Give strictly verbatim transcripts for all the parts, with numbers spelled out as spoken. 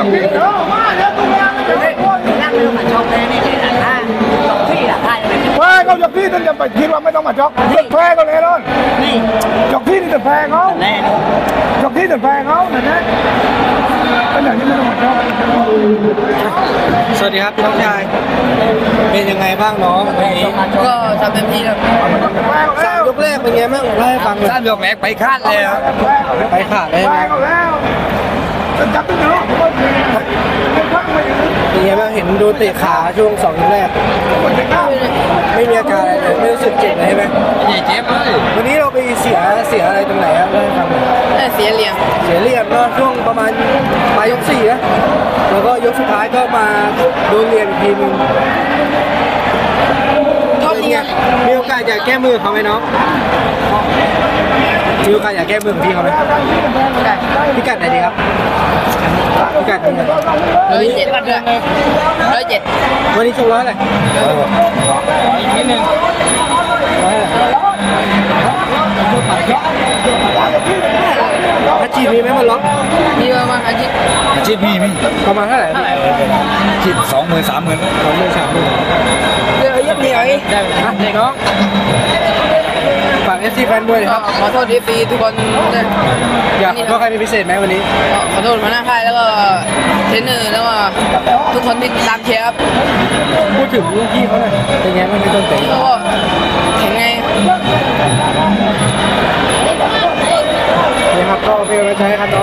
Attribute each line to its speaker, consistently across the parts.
Speaker 1: แพ้เขายกที่ท่านจะไปคิดว่าไม่ต้องมาช็อกแพ้เขาแน่นอนยกที่นี่จะแพ้เขายกที่จะแพ้เขาเนี่ยนะเป็นอย่างนี้ไม่ต้องมาช็อก
Speaker 2: สวัสดีครับน้องชายเป็นยังไงบ้างน้องวันนี้
Speaker 3: ก็ทำเต็มที่แล้ว
Speaker 2: สามยกแรกเป็นไงบ้างเล่าให้ฟังเลย
Speaker 3: สามยกแรกไปคาดเลย
Speaker 2: ไปขาดเลย
Speaker 1: จับตัวเนาะ
Speaker 2: เป็นไงบ้างเห็นดูเตะขาช่วงสองยกแรกไม่มีอาการอะไรเลยไม่รู้สึกเจ็บเลยใช่ไหม
Speaker 3: ไม่เจ็บเลย
Speaker 2: วันนี้เราไปเสียเสียอะไรตรงไหนครับเล่าให้ฟังหน่อย
Speaker 3: เสียเหลี่ยม
Speaker 2: เสียเหลี่ยมเนาะช่วงประมาณปลายยกสี่นะแล้วก็ยกสุดท้ายก็มาโดนเหลี่ยมอีกทีนึงเนี่ยมีโอกาสอยากแก้มือเขาไหมน้องมีโอกาสอยากแก้มือของพี่เขาไหมพิกัดไหนดีครับพิกัดนี้
Speaker 3: ร้อยเจ็ดร้อยเจ็ด
Speaker 2: วันนี้ชกร้อยอะไร
Speaker 3: อีกนิดนึง
Speaker 2: อาชีพมีไหมมันล็อก
Speaker 3: มีประมาณอาชีพ
Speaker 1: อาชีพมีไหม
Speaker 2: ประมาณเท่าไหร่
Speaker 1: อาชีพสองหมื่นสามหมื่น
Speaker 2: สองหมื่นสามหมื่น
Speaker 3: เรื่องยับเหนียวอีก
Speaker 2: ได้ครับเด็กน้องฝากเอฟซีแฟนมวยครับ
Speaker 3: ขอโทษเอฟซีทุกคน
Speaker 2: อยากขอโทษใครเป็นพิเศษไหมวันนี้
Speaker 3: ขอโทษมาหน้าค่ายแล้วก็เทรนเนอร์แล้วก็ทุกคนที่ตามเชียร์ครับ
Speaker 2: พูดถึงลูกพี่เขาหน่อยเป็นไงบ้างในต้นเตะ
Speaker 3: ก็แข็งไง
Speaker 2: นี่ครับก็เป็นกำลังใจให้ครับน้อง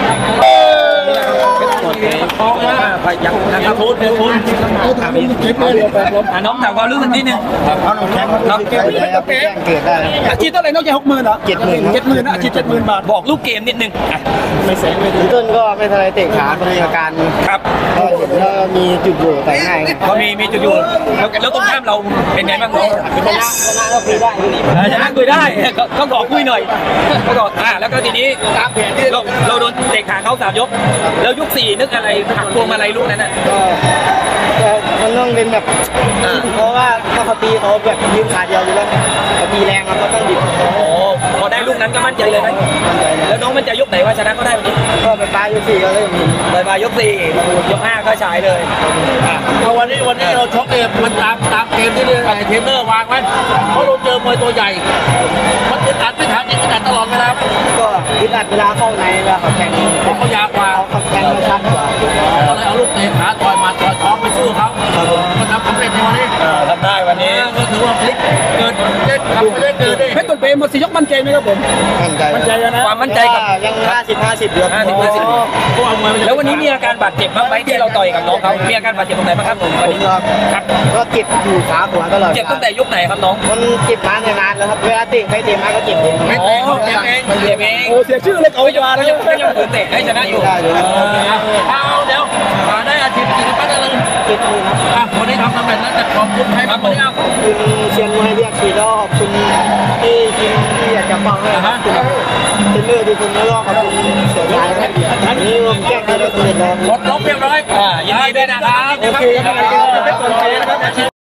Speaker 4: พยักนะครับพูดพูดพูดถามน้องถามความรู้สึกนิดนึง
Speaker 1: เขาหนุ่มแข็งเขาเกิดได้ครับเกิดได้
Speaker 4: อาชีพเท่าไหร่น้องจะหกหมื่นเหรอ
Speaker 1: เจ็ดหมื่น
Speaker 4: เจ็ดหมื่นนะอาชีพเจ็ดหมื่นบาทบอกลูกเกมนิดนึง
Speaker 1: ไม่เสียไม่ดีต้นก็ไม่ทลายเตะขามีอาการ
Speaker 4: ครับ
Speaker 1: ก็เห็นว่ามีจุดอยู่แต่ง่าย
Speaker 4: เขามีมีจุดอยู่แล้วตรงข้ามเราเป็นไงบ้างน้อง
Speaker 1: ชนะชนะก็คุยได้
Speaker 4: ชนะคุยได้ก็ขอคุยหน่อยก็ขออ่าแล้วก็ทีนี้เราเราโดนเตะขาเขาสามยกแล้วยกสี่นึกอะไรหักพวงมาลัยลูกนั้นน่ะ
Speaker 1: ก็มันต้องเป็นแบบเพราะว่าถ้าเขาตีเขาแบบยืนขาเดียวอยู่แล้วเขาตีแรงมันก็ต้องดิบ
Speaker 4: โอ้พอได้ลูกนั้นก็มั่นใจเลยนะแล้วน้องมั่นใจยกไหนว่าชนะก็ได้วันนี้
Speaker 1: ก็ไปปลายยกสี่ก็เลย
Speaker 4: ไปปลายยกสี่ยกห้าก็ฉายเลย
Speaker 5: เอาวันนี้วันนี้เราชกเองมันตามตามเกมที่เทรนเนอร์วางไว้เพราะเราเจอมวยตัวใหญ่มันจะตัดไม่ทันยังตัดตลอดเวลา
Speaker 1: ก็ยึดอัดเวลาเข้าในเวลาเขาแข่ง
Speaker 5: เขายาวกว่า
Speaker 1: เขาแข่งมาชัดกว่า
Speaker 5: ก็เลยเอาลูกเตะขาต่อยมาต่อยท้องไปสู้เขามันทำสำเร็จในวันนี้
Speaker 4: ทำได้วันนี้
Speaker 5: ก็ถือว่าพลิกเกิดเล่นทำเล่นเกิดได้
Speaker 4: เพชรตุลเปรมหมดสี่ยกมั่นใจไหมครับผม
Speaker 1: มั่นใจ
Speaker 4: มั่นใจนะ
Speaker 1: ความมั่นใจกับยังห้าสิบห้าสิบเดือน
Speaker 4: ห้าสิบห้าสิบแล้ววันนี้มีอาการบาดเจ็บบ้างไหมที่เราต่อยกับน้องเขามีอาการบาดเจ็บตรงไหนบ้างครับผมวันนี้
Speaker 1: ครับก็เจ็บอยู่ขาหัวตลอด
Speaker 4: เจ็บตั้งแต่ยกไหนครับน้อง
Speaker 1: มันเจ็บมานานแล้วครับเวลาเตะใครเตะมาก็เจ็บเอง
Speaker 4: ไม่เตะเขาเจ็บเองเจ็บเอง
Speaker 1: โอ้เสียชื่อเลยเขา
Speaker 4: จะมาแล้วยังยังฝืนเตะให้ชนะอยู่
Speaker 5: เอาเดี๋ยวได้อาชีพกี่ปั้นอะไร
Speaker 1: เจ็ดหมื่น
Speaker 5: ครับวันนี้ทำสำเร็จแล้วจะขอบคุณใครครับวันนี้ขอบ
Speaker 1: คุณเชียงมวยเรียกสี่รอบคุณที่ทีมที่อยากจะฟังเลยนะเทรนเนอร์ที่คุณแล้วก็ขอบคุณเสียใจครับนี่ผมแก้ไขได้สำเร็จแล้ว
Speaker 5: หมดลบเรียบร้อย
Speaker 4: ยินดีด้วยนะครับ
Speaker 1: โอเคครับ